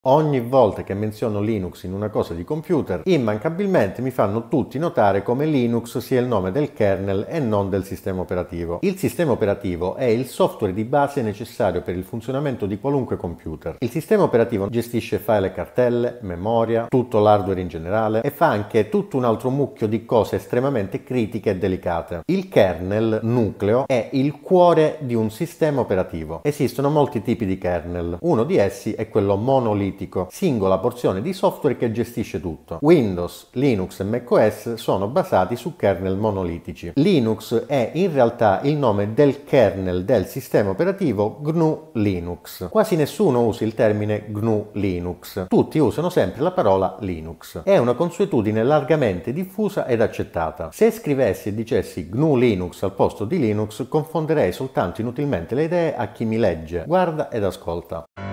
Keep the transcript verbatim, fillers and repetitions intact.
Ogni volta che menziono Linux in una cosa di computer, immancabilmente mi fanno tutti notare come Linux sia il nome del kernel e non del sistema operativo. Il sistema operativo è il software di base necessario per il funzionamento di qualunque computer. Il sistema operativo gestisce file e cartelle, memoria, tutto l'hardware in generale e fa anche tutto un altro mucchio di cose estremamente critiche e delicate. Il kernel nucleo è il cuore di un sistema operativo. Esistono molti tipi di kernel. Uno di essi è quello monolitico, singola porzione di software che gestisce tutto. Windows, Linux e macOS sono basati su kernel monolitici. Linux è in realtà il nome del kernel del sistema operativo G N U Linux. Quasi nessuno usa il termine G N U Linux, tutti usano sempre la parola Linux. È una consuetudine largamente diffusa ed accettata. Se scrivessi e dicessi G N U Linux al posto di Linux, confonderei soltanto inutilmente le idee a chi mi legge, guarda ed ascolta.